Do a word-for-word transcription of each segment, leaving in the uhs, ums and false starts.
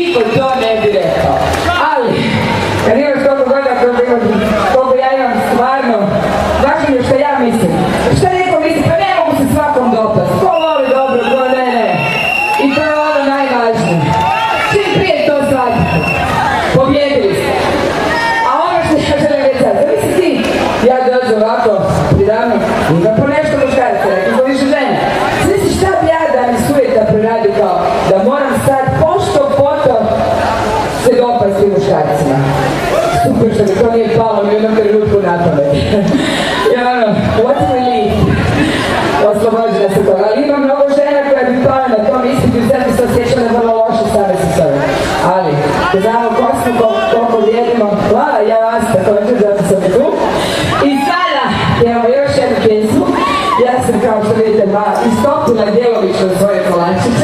niko to ne bi rekao. Ali, kad imaš toliko godina koliko ja imam stvarno, važno je što ja mislim. Šta neko misli, pa ne mogu se svakom dopast. Ko voli dobro, ko ne, ne. I to je ono najvažnije. Čim prije to shvatite. Pobjedili ste. A ono što ja želim reći sad, zamisli ti, ja dođu ovako, pridavno, ima po nešto muškaraca, rekao ko više žene. Zamisli šta bi ja da mi sujeta preradio kao, da moram sad pošto poto se dopasti muškarcima. Super što mi to nije palo u jednom trenutku na pamet. Ja ono, what a relief. Oslobođena se toga. Ali ima mnogo žena koja bi pala na tom ispitu i sad bi se osjećala vrlo loše same sa sobom. Ali, da znamo ko smo, koliko vrijedimo. Hvala, ja vas također, zato sam i tu. I sada imamo još jednu pjesmu. Ja sam, kao što vidite, istopila djelovično svoje kolačiće.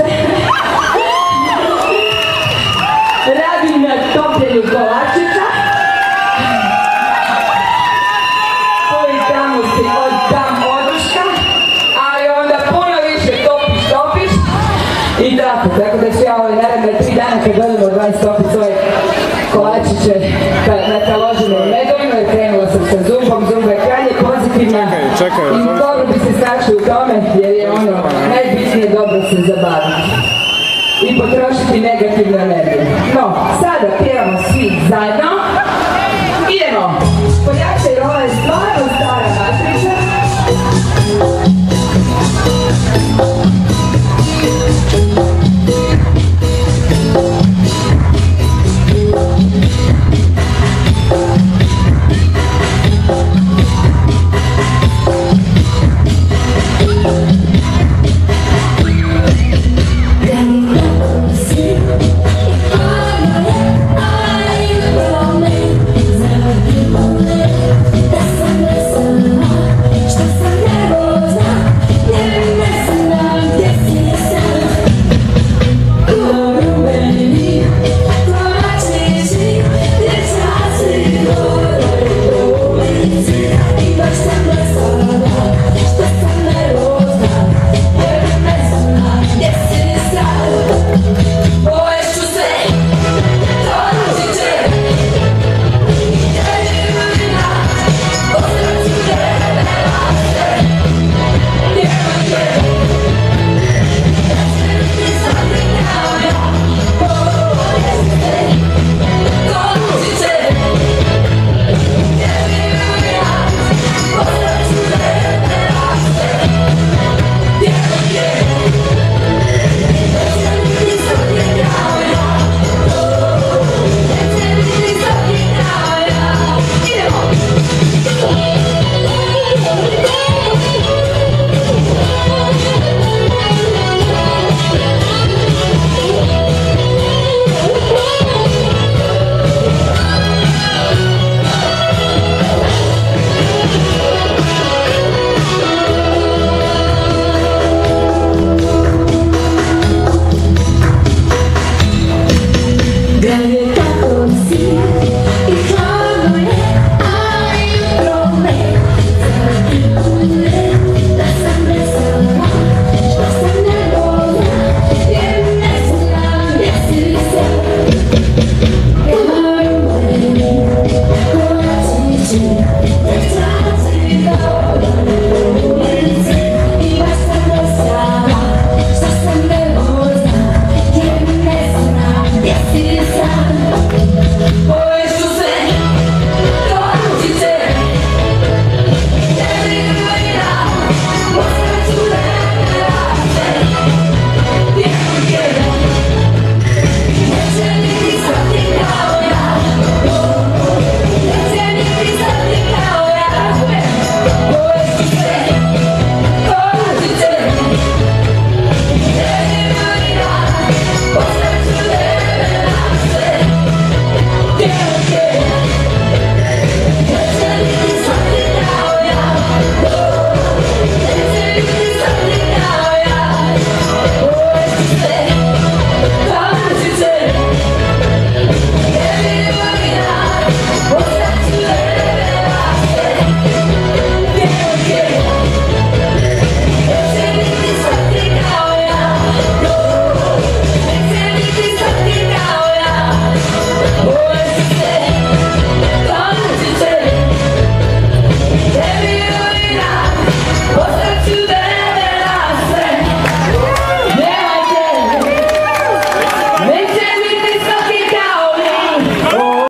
Radim na topljenju kolačića. Tu i tamo si oddam oduška, ali onda puno više topiš, topiš. I tako, tako da ću ja ovaj naravno tri dana kad godimo dvadeset stopiti svoje kolačiće na taloženom medovima i krenula sam sa zumbom, zumba je kralje pozitivna. I dobro bi se snašli u tome jer je ono najbitnije dobro se zabaviti i potrošiti negativnu energiju. No,